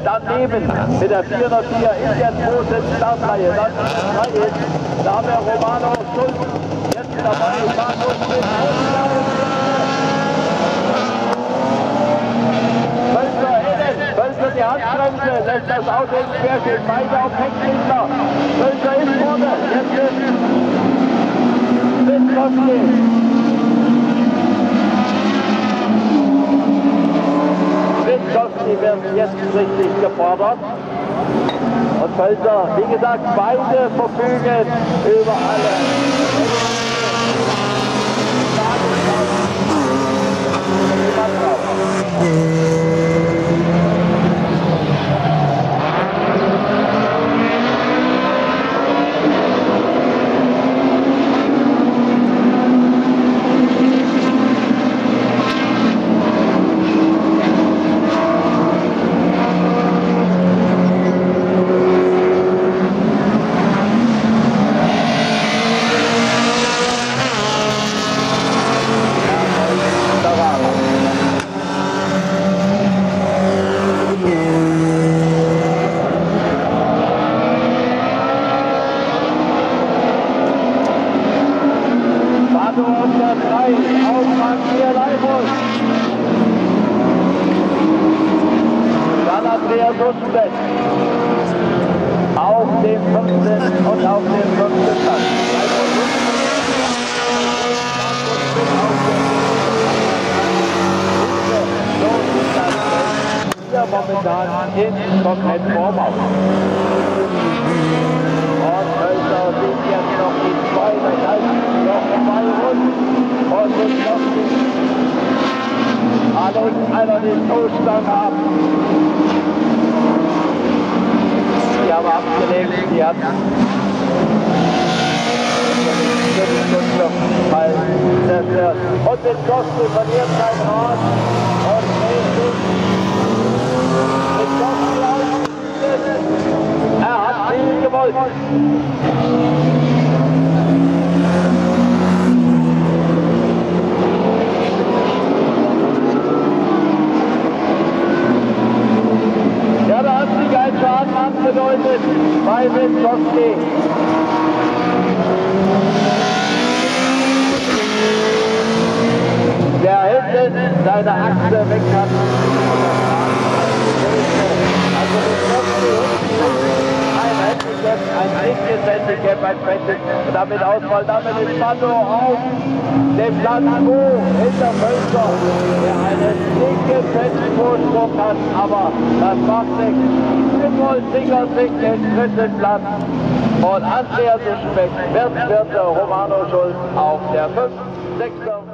daneben mit der 404 in der großen Startreihe. Dann da haben wir Romano Schulz jetzt dabei. Völzer die Handbremse, lässt das Auto ins Querstehen, beide auf Hecklichter. Völzer ist vorne, jetzt ist Witkowski. Witkowski wird jetzt richtig gefordert. Und Völzer, wie gesagt, beide verfügen über alle. Auf dem 15. und auf dem 15. Platz. Hier momentan in komplett Vormaus. Und Völzer sieht jetzt noch die 2, das heißt noch 2 Runden. Und Witkowski Alex einer den Stoßstangen ab. Die haben abgelegt, die hat zerstört. Und Witkowski verliert sein Rad und Witkowski ausgeschieden. Er hat viel gewollt. Ja, da hat sich ein Schaden angedeutet bei Witkowski. Der hinten seine Achse weg hat. Also Witkowski ein Handicap, ein dickes Handicap, ein fettes. Und damit Ausfall, damit ist Mando auf dem Platz 2 hinter Völzer, der einen dicken, fetten Vorsprung hat, aber das macht nichts. Simmel sichert sich den 3. Platz. Und Andreas Speck wird Romano Schulz auf der 5. 6.